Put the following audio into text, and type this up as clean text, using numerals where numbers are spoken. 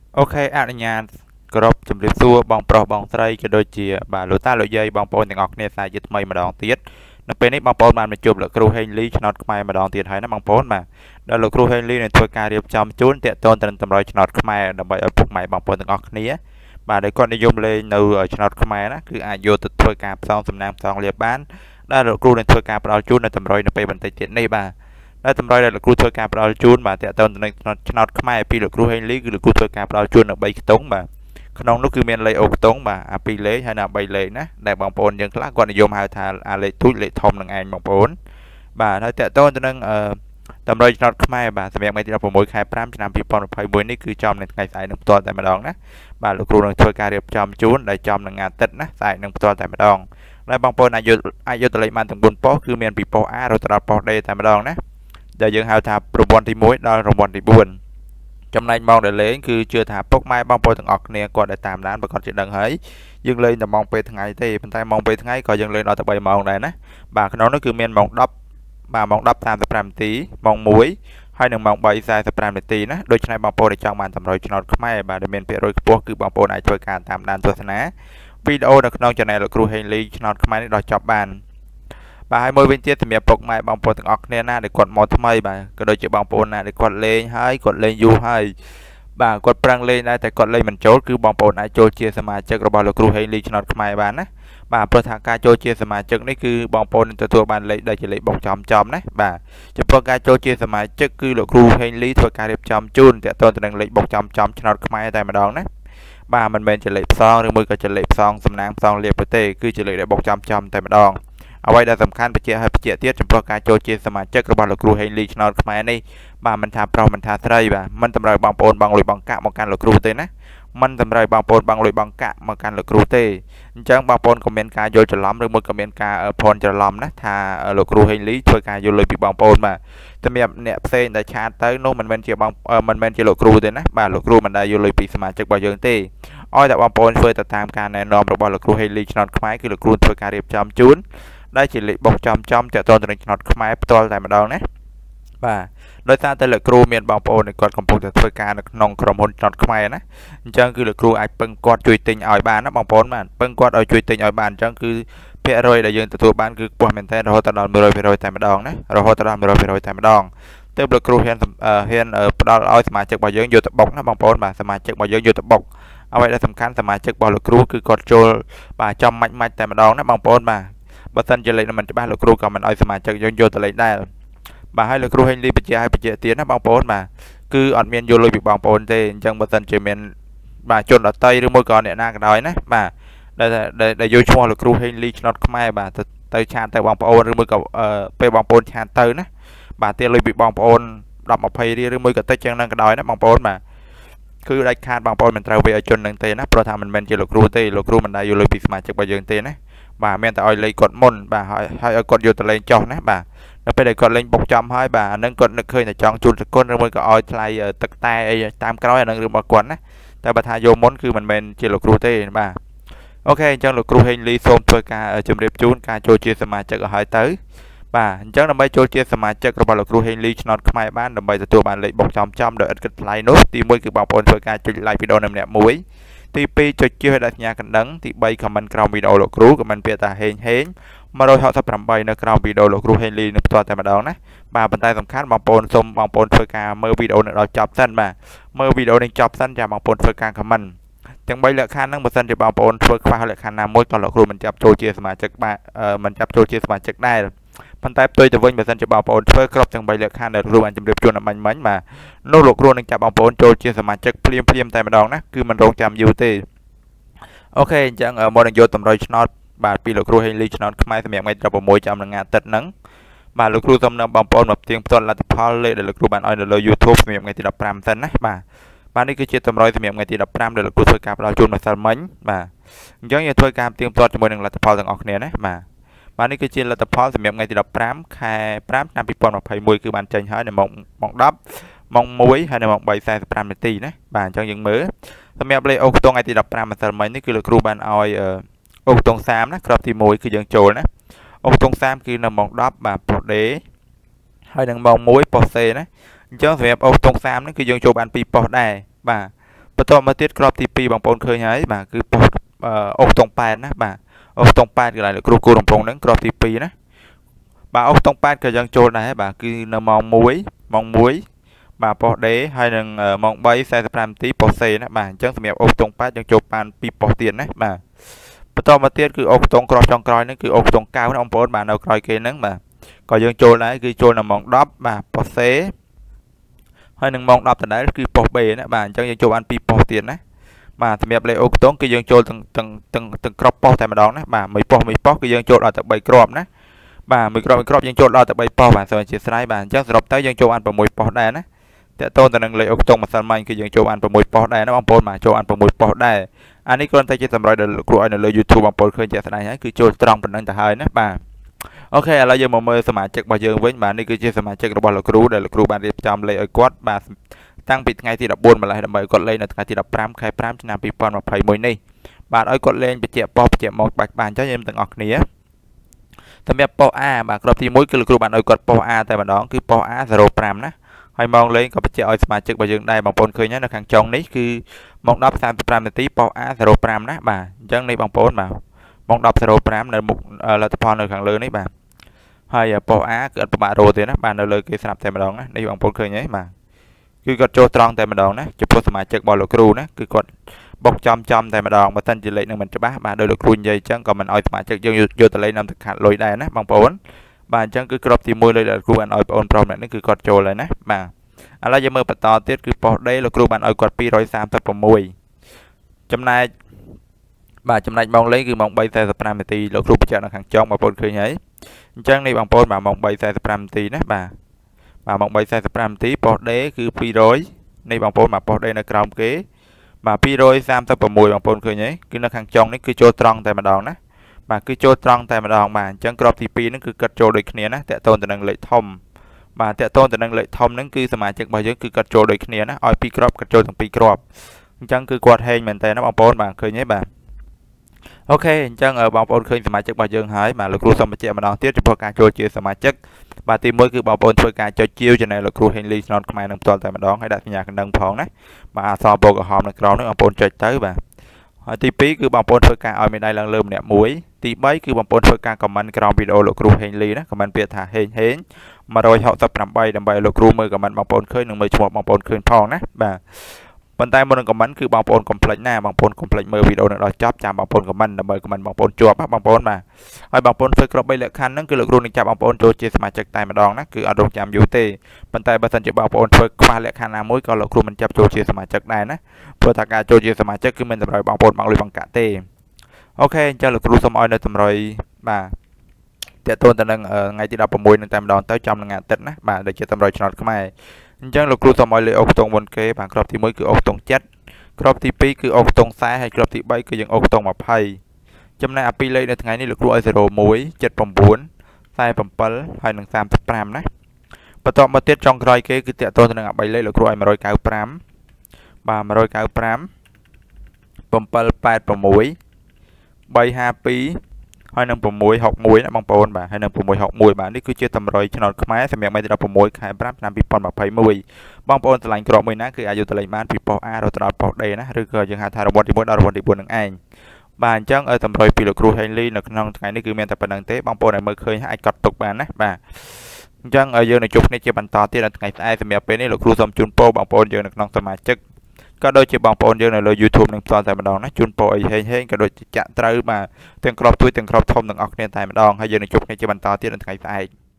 អូខេអនុញ្ញាតគោរពជំរាបសួរបងប្រុសបងស្រីក៏ដូចជាបាទលោកតាលោកយាយបងប្អូនទាំងអស់គ្នាសាជាថ្មីម្ដងទៀតនៅពេលនេះបងប្អូនបានមកជួបលោកគ្រូហេងលីឆ្នោតខ្មែរម្ដងទៀតហើយណាបងប្អូនបាទដែលលោកគ្រូហេងលីនឹងធ្វើការរៀបចំជូនតាក់ទងទៅនឹងតម្រុយឆ្នោតខ្មែរដើម្បីឲ្យពុកម៉ែបងប្អូនទាំងអស់គ្នាបាទដែលគាត់និយមលេងនៅឆ្នោតខ្មែរណាគឺអាចយកទៅធ្វើការផ្សងសំណាងផ្សងលាភបានដែលលោកគ្រូនឹងធ្វើការផ្ដល់ជូននៅតម្រុយនៅពេលបន្តិចទៀតនេះបាទដែលតម្រុយដែលលោកគ្រូធ្វើការផ្ដល់ជូនបាទតាក់ទងទៅនឹងឆ្នោតខ្មែរពីលោកគ្រូហេងលីគឺលោកគ្រូធ្វើការផ្ដល់ជូននៅ3ខ្ទង់បាទក្នុងនោះគឺមានលេខអូខ្ទង់បាទអា2លេខហើយនិង3លេខណាដែលបងប្អូនយើងខ្លះគាត់និយមហៅថាអាលេខទូចលេខធំនឹងឯងបងប្អូនបាទហើយតាក់ទងទៅនឹងតម្រុយឆ្នោតខ្មែរបាទសម្រាប់ថ្ងៃទី16ខែ5ឆ្នាំ2021នេះគឺចំនៅថ្ងៃស្អែកនឹងផ្ទាល់តែម្ដងណាបាទលោកគ្រូនឹងធ្វើការរៀបចំជូនដែលចំនឹងអាទិត្យណាស្អែកនឹងផ្ទាល់តែម្ដងហើយបងប្អូនអាចយកតលេខបានទាំង4ប៉ុស្តិ៍គឺមានពីប៉ុស្តិ៍ A រហូតដល់ប៉ុស្តិ៍ D តែម្ដងណាដែលយើងហៅថារង្វាន់ទី1ដល់រង្វាន់ទី4ចំណែកម៉ោងដែលលេងគឺជឿថាពុកម៉ែបងប្អូនទាំងអស់គ្នាគាត់ដែលតាមដានប្រកាសជាដឹងហើយយើងលេងតែម៉ោងពេលថ្ងៃទេប៉ុន្តែម៉ោងពេលថ្ងៃក៏យើងលេងដល់ទៅ3ម៉ោងដែរណាបាទក្នុងនោះគឺមានម៉ោង10បាទម៉ោង10:35នាទីម៉ោង1ហើយនិងម៉ោង3:45នាទីណាដូច្នេះបងប្អូនដែលចង់បានតម្រុយឆ្នោតខ្មែរបាទដែលមានភាគរយខ្ពស់គឺបងប្អូនអាចធ្វើការតាមដានទស្សនាវីដេអូនៅក្នុង Channel លោកគ្រូហេងលីឆ្នោតខ្មែរនេះដល់ចប់បានបាទហើយមួយវិញទៀតសម្រាប់ពុកម៉ែបងប្អូនទាំងអស់គ្នាណាដែលគាត់មកថ្មីបាទក៏ដូចជាបងប្អូនណាដែលគាត់លេងហើយគាត់លេងយូរហើយបាទគាត់ប្រឹងលេងដែរតែគាត់លេងមិនចូលគឺបងប្អូនអាចចូលជាសមាជិករបស់លោកគ្រូហេងលីឆ្នោតខ្មែរបានណាបាទព្រោះថាការចូលជាសមាជិកនេះគឺបងប្អូននឹងទទួលបានលេខដែលជាលេខបុកចំណាបាទចំពោះការចូលជាសមាជិកគឺលោកគ្រូហេងលីធ្វើការរៀបចំជូនទាក់ទងទៅនឹងលេខបុកចំឆ្នោតខ្មែរតែម្ដងណាបាទមិនមែនជាលេខផ្សងឬមួយក៏ជាលេខផ្សងសំណាងផ្សងលាភទេគឺជាលេខដែលបុកចំតែម្ដងអ្វីដែលសំខាន់បញ្ជាក់ឲ្យបញ្ជាក់ទៀតចំពោះការចូលជាសមាជិករបស់លោកគ្រូហេងលីឆ្នោតខ្មែរនេះបាទមិនថាប្រុសមិនថាស្រីបាទមិនតម្រូវបងប្អូនបងលុយបងកាក់មកកាន់លោកគ្រូទេណាមិនតម្រូវបងប្អូនបងលុយបងកាក់មកកាន់លោកគ្រូទេអញ្ចឹងបងប្អូនក៏មានការយល់ច្រឡំឬមួយក៏មានការភ័ន្តច្រឡំណាថាលោកគ្រូហេងលីធ្វើការយល់លុយពីបងប្អូនបាទសម្រាប់អ្នកផ្សេងដែលឆាតទៅនោះមិនមែនជាលោកគ្រូទេណាបាទលោកគ្រូមិនដែលយល់លុយពីសមាជិករបស់យើងទេឲ្យតែបងប្អូនធ្វើទៅតាមការណែនាំរបស់លោកគ្រូហេងលីឆ្នោតខ្មែរគឺលោកគ្រូធ្វើការរៀបចំជូនដែលជាលេខបុកចំតាក់ទងទៅនឹងឆ្នោតខ្មែរផ្ទាល់តែម្ដងណាបាទដោយសារតែលោកគ្រូមានបងប្អូនគាត់កំពុងតែធ្វើការនៅក្នុងក្រុមហ៊ុនឆ្នោតខ្មែរណាអញ្ចឹងគឺលោកគ្រូអាចពឹងគាត់ជួយទិញឲ្យបានណាបងប្អូនបាទពឹងគាត់ឲ្យជួយទិញឲ្យបានអញ្ចឹងគឺភាគរយដែលយើងទទួលបានគឺខ្ពស់មែនទែនរហូតដល់100%តែម្ដងណារហូតដល់100%តែម្ដងទើបលោកគ្រូហ៊ានផ្ដល់ឲ្យសមាជិករបស់យើងយកទៅបុកណាបងប្អូនបាទសមាជិករបស់យើងយកទៅបុកអ្វីដែលសំខាន់សមាជិករបស់លោកគ្រូគឺគាត់ចូលបាទចំម៉ាច់តែម្ដងណាបងប្អូនបាទបើសិនជាលេខមិនច្បាស់លោកគ្រូក៏មិនឲ្យសមាជិកយើងយកទៅលេខដែរបាទហើយលោកគ្រូហេងលីបញ្ជាឲ្យបញ្ជាទៀតណាបងប្អូនបាទគឺអត់មានយកលុយពីបងប្អូនទេអញ្ចឹងបើសិនជាមានបាទជនដតីឬមួយក៏អ្នកណាក៏ដោយណាបាទដែលយកឈ្មោះលោកគ្រូហេងលីឆ្នោតខ្មែរបាទទៅឆាតទៅបងប្អូនឬមួយក៏ពេលបងប្អូនឆាតទៅណាបាទទាលុយពីបងប្អូន10-20រៀលឬមួយក៏តិចចឹងហ្នឹងក៏ដោយណាបងប្អូនបាទគឺដាច់ខាតបងប្អូនមិនត្រូវវាឲ្យជននឹងទេណាព្រោះថាមិនមែនជាលោកគ្រូទេលោកគ្រូមិនដែលយកលុយពីសមាជិករបស់យើងទេណាបាទមានតែឲ្យលេខគាត់មុនបាទហើយឲ្យគាត់យកទៅលេងចុះណាបាទដល់ពេលដែលគាត់លេងបុកចំហើយបាទអានឹងគាត់នឹកឃើញតែចង់ជូនសគុណឬមួយក៏ឲ្យថ្លៃទឹកតែអីតាមក្រោយអានឹងរឿងរបស់គាត់ណាតែបើថាយកមុនគឺមិនមែនជាលោកគ្រូទេបាទអូខេអញ្ចឹងលោកគ្រូហេងលីសូមធ្វើការជម្រាបជូនការចូលជាសមាជិកឲ្យហើយទៅបាទអញ្ចឹងដើម្បីចូលជាសមាជិករបស់លោកគ្រូហេងលីឆ្នោតខ្មែរបានដើម្បីទទួលបានលេខបុកចំដោយឥតគិតថ្លៃនោះទី1គឺបងប្អូនធ្វើការចុច like វីដេអូនៅម្នាក់មួយទី2ចុចជឿឲ្យដាក់សញ្ញាកណ្ដឹងទី3 comment ក្រោមវីដេអូលោកគ្រូ comment ពាក្យថាហេង168នៅក្រោមវីដេអូលោកគ្រូហេងលីនឹងផ្ទាល់តែម្ដងណាបាទប៉ុន្តែសំខាន់បងប្អូនសូមបងប្អូនធ្វើការមើលវីដេអូនឹងដល់ចប់សិនបាទមើលវីដេអូនេះចប់សិនចាំបងប្អូនធ្វើការ comment ទាំង3លក្ខខណ្ឌហ្នឹងបើសិនជាបងប្អូនធ្វើខ្វះលក្ខខណ្ឌណាមួយក៏លោកគ្រូមិនចាប់ចូលជាសមាជិកបាទមិនចាប់ចូលជាសមាជិកដែរប៉ុន្តែផ្ទុយទៅវិញបើសិនជាបងប្អូនធ្វើគ្រប់ទាំង3លក្ខខណ្ឌដែលគ្រូបានជម្រាបជូនអំបញ្ញមិញបាទនោះលោកគ្រូនឹងចាប់បងប្អូនចូលជាសមាជិកភ្លាមតែម្ដងណាគឺមិនរងចាំយូរទេអូខេអញ្ចឹងមកនឹងយកតម្រុយឆ្នោតបាទពីលោកគ្រូហេងលីឆ្នោតខ្មែរសម្រាប់ថ្ងៃ16ចាំនឹងអាទិត្យហ្នឹងបាទលោកគ្រូសូមនាំបងប្អូនមកផ្ទៀងផ្ទាត់លទ្ធផលលេខដែលលោកគ្រូបានឲ្យនៅលើ YouTube សម្រាប់ថ្ងៃទី15សិនណាបាទនេះគឺជាតម្រុយសម្រាប់ថ្ងៃទី15ដែលលោកគ្រូធ្វើការផ្ដល់ជូនម្សិលមិញបាទអញ្ចឹងយើងធ្វើការផ្ទៀងផ្ទាត់ជាមួយនឹងលទ្ធផលទាំងអស់គ្នាណាបាទនេះគឺជាលទ្ធផលសម្រាប់ថ្ងៃទី15ខែ5ឆ្នាំ2021គឺបានចេញហើយនៅម៉ោង10ម៉ោង1ហើយនៅម៉ោង3:45នាទីណាបាទអញ្ចឹងយើងមើលសម្រាប់លេខអូខ្ទង់ថ្ងៃទី15ម្សិលមិញនេះគឺលោកគ្រូបានឲ្យអូខ្ទង់30ណាក្របទី1គឺយើងចូលណាអូខ្ទង់30គឺនៅម៉ោង10បាទប៉ុស្តិ៍ D ហើយនឹងម៉ោង1ប៉ុស្តិ៍ C ណាអញ្ចឹងសម្រាប់អូខ្ទង់30នេះគឺយើងចូលបាន2ប៉ុស្តិ៍ដែរបាទបន្ទាប់មកទៀតក្របទី2បងប្អូនឃើញហើយបាទគឺប៉ុស្តិ៍អុកតុង8ណាបាទអុកតុង8កន្លែងលោកគ្រូគូរំពងហ្នឹងក្របទី2ណាបាទអុកតុង8ក៏យើងចូលដែរបាទគឺនៅម៉ោង1បាទប៉ុស្តិ៍ D ហើយនឹងម៉ោង3:45 នាទីប៉ុស្តិ៍ C ណាបាទអញ្ចឹងសម្រាប់អុកតុង8យើងចូលបាន2ប៉ុស្តិ៍ទៀតណាបាទបន្តមកទៀតគឺអុកតុងក្របចុងក្រោយហ្នឹងគឺអុកតុង9ណាបងប្អូនបាទនៅក្រោយគេហ្នឹងបាទក៏យើងចូលដែរគឺចូលនៅម៉ោង10បាទប៉ុស្តិ៍ C ហើយនឹងម៉ោង10ដដែលគឺប៉ុស្តិ៍ B ណាបាទអញ្ចឹងយើងចូលបាន2ប៉ុស្តិ៍ទៀតណាបាទសម្រាប់លេខអុកតុងគឺយើងចូលទាំងក្របប៉ុស្តិ៍តែម្ដងណាបាទមួយប៉ុស្តិ៍គឺយើងចូលដល់ទៅ3គ្រាប់ណាបាទមួយគ្រាប់យើងចូលដល់ទៅ3ប៉ុស្តិ៍បាទសូមអធិស្ឋានបាទអញ្ចឹងសរុបទៅយើងចូលបាន6ប៉ុស្តិ៍ដែរណាតើតើទៅនឹងលេខអុកតុងម្សិលមិញគឺយើងចូលបាន6ប៉ុស្តិ៍ដែរណាបងប្អូនបាទចូលបាន6ប៉ុស្តិ៍ដែរអានេះគ្រាន់តែជាសម្រាប់ដែលគ្រូឲ្យនៅលើ YouTube បងប្អូនឃើញជាក់ស្ដែងហើយគឺចូលត្រង់ប៉ុណ្្នឹងទៅហើយណាបាទអូខេឥឡូវយើងមកមើលសមាជិករបស់យើងវិញបាទនេះគឺជាសមាជិករបស់លោកគ្រូដែលលោកគ្រូបានរៀបចំលេខឲ្យគាត់បាទតាំងពីថ្ងៃទី14ម្លេះដើម្បីគាត់លេងនៅថ្ងៃទី15ខែ5ឆ្នាំ2021នេះបាទឲ្យគាត់លេងបញ្ជាក់ប៉ុស្តិ៍បញ្ជាក់ម៉ោងបាច់បានអញ្ចឹងយើងទាំងអស់គ្នាសម្រាប់ប៉ុស្តិ៍ A បាទគ្រាប់ទី1គឺលោកគ្រូបានឲ្យគាត់ប៉ុស្តិ៍ A តែម្ដងគឺប៉ុស្តិ៍ A05 ណាហើយម៉ោងលេងក៏បញ្ជាក់ឲ្យសមាជិករបស់យើងដែរបងប្អូនឃើញហើយនៅខាងចុងនេះគឺម៉ោង10:35 នាទីប៉ុស្តិ៍ A05 ណាបាទអញ្ចឹងនេះបងប្អូនបាទម៉ោង10:05នៅមុខលទ្ធផលនៅខាងលើនេះបាទហើយប៉ុស្តិ៍ A គឺអត់ប្រមាថរោទេណាបាទនៅលើគេស្រាប់តែម្ដងណានេះបងប្អូនឃើញហើយបាទគឺគាត់ចូលត្រង់តែម្ដងណាចំពោះសមាជិករបស់លោកគ្រូណាគឺគាត់បុកចំតែម្ដងបើសិនជាលេខនឹងមិនច្បាស់បាទដោយលោកគ្រូនិយាយអញ្ចឹងក៏មិនឲ្យសមាជិកយើងយកទៅលេខនាំទៅខាត់លុយដែរណាបងប្អូនបាទអញ្ចឹងគឺក្របទី1លើដែលគ្រូបានឲ្យបងប្អូនប្រុសម្នាក់នេះគឺគាត់ចូលហើយណាបាទឥឡូវយើងមើលបន្តទៀតគឺប៉ុស្តិ៍ D លោកគ្រូបានឲ្យគាត់236ចំណែកម៉ោងលេងគឺម៉ោង3:45 នាទីលោកគ្រូបញ្ជាក់នៅខាងចុងបងប្អូនឃើញហើយអញ្ចឹងនេះបងប្អូនបាទម៉ោង3:45 នាទីណាបាទម៉ោង3:45 នាទីប៉ុស្តិ៍ D គឺ200នេះបងប្អូនបាទប៉ុស្តិ៍ D នៅក្រោមគេបាទ236បងប្អូនឃើញហើយគឺនៅខាងចុងនេះគឺចូលត្រង់តែម្ដងណាបាទគឺចូលត្រង់តែម្ដងបាទអញ្ចឹងក្របទី2ហ្នឹងគឺគាត់ចូលដូចគ្នាណាតើតូនទៅនឹងលេខធំបាទតើតូនទៅនឹងលេខធំហ្នឹងគឺសមាជិករបស់យើងគឺគាត់ចូលដូចគ្នាណាឲ្យ2គ្រាប់គាត់ចូលទាំង2គ្រាប់អញ្ចឹងគឺគាត់ហែងមែនតើណាបងប្អូនបាទឃើញទេបាទអូខេអញ្ចឹងបងប្អូនឃើញសមាជិករបស់យើងហើយបាទលោកគ្រូសូមបញ្ជាក់ម្ដងទៀតចំពោះការចូលជាសមាជិកបាទទី1គឺបងប្អូនធ្វើការចុចជាវ Channel លោកគ្រូហេងលីស្នតខ្មែរនឹងផ្ទាល់តែម្ដងហើយដាក់សញ្ញាកណ្ដឹងផងណាបាទអក្សរពណ៌ក្រហមនៅក្រោមនេះបងប្អូនចុចទៅបាទហើយទី2គឺបងប្អូនធ្វើការឲ្យមេដៃឡើងលើម្នាក់មួយទី3គឺបងប្អូនធ្វើការ comment ក្រោមវីដេអូលោកគ្រូហេងលីណា comment ពាក្យថាហេង168ដើម្បីលោកគ្រូមើល comment បងប្អូនឃើញនិងមើលឈ្មោះបងប្អូនឃើញផងណាបាទប៉ុន្តែមុននឹង comment គឺបងប្អូនកុំភ្លេចណាបងប្អូនកុំភ្លេចមើលវីដេអូនឹងដល់ចប់ចាំបងប្អូន comment ដើម្បី comment បងប្អូនជាប់បងប្អូនបាទហើយបងប្អូនធ្វើគ្រប់3លក្ខខណ្ឌហ្នឹងគឺលោកគ្រូនឹងចាប់បងប្អូនចូលជាសមាជិកតែម្ដងណាគឺអត់រងចាំយូរទេប៉ុន្តែបើសិនជាបងប្អូនធ្វើខ្វះលក្ខខណ្ឌណាមួយក៏លោកគ្រូមិនចាប់ចូលជាសមាជិកដែរណាព្រោះថាការចូលជាសមាជិកគឺមិនតម្រូវបងប្អូនបង់លុយបង្កាក់ទេអូខេអញ្ចឹងលោកគ្រូសូមឲ្យនៅតម្រុយបាទតើតើទៅនឹងថ្ងៃទី16នឹងតែម្ដងទៅចំនឹងអាទិត្យណាបាទដូចជាតម្រុយឆ្នោតខ្មែរអញ្ចឹងលោកគ្រូសូមឲ្យលេខអុកតុងមុនគេបាទក្របទី1គឺអុកតុង7ក្របទី2គឺអុកតុង40ហើយក្របទី3គឺយើងអុកតុង20ចំណែកអាពីរលេខនៅថ្ងៃនេះលោកគ្រូឲ្យ01 79 47ហើយនឹង35ណាបន្ទាប់មកទៀតចុងក្រោយគេគឺតើតទៅនឹងអា3លេខលោកគ្រូឲ្យ195បាទ195 786 352ហើយនឹង661ណាបងប្អូនបាទហើយនឹង661បាទនេះគឺជាតម្រុយឆ្នោតខ្មែរសម្រាប់ថ្ងៃទី16ខែ5ឆ្នាំ2021បងប្អូនឆ្លាញ់ក្របមួយណាគឺអាចយកទៅលេងបានពីប៉ុស្តិ៍ A រហូតដល់ប៉ុស្តិ៍ D ណាឬក៏យើងហៅថារង្វាន់ទី1ដល់រង្វាន់ទី4នឹងឯងបាទអញ្ចឹងតម្រុយពីលោកគ្រូហេងលីនៅក្នុងថ្ងៃនេះគឺមានតែប៉ុណ្្នឹងទេបងប្អូនឲ្យមើលឃើញអាចកត់ទុកបានណាបាទអញ្ចឹងយើងនឹងជួបគ្នាជាបន្តទៀតនៅថ្ងៃស្អែកសម្រាប់ពេលនេះលោកគ្រូសូមជូនពរបងប្អូនយើងនៅក្នុងសមាជិកក៏ដូចជាបងប្អូនយើងនៅលើ YouTube នឹងផ្ទាល់តែម្ដងណាជូនពរអីហេងក៏ដូចជាចាក់ត្រូវបាទទាំងក្របទួយទាំងក្របធំទាំងអស់គ្នាតែម្ដងហើយយើងនឹងជួបគ្នាជាបន្តទៀតនៅថ្ងៃស្អែក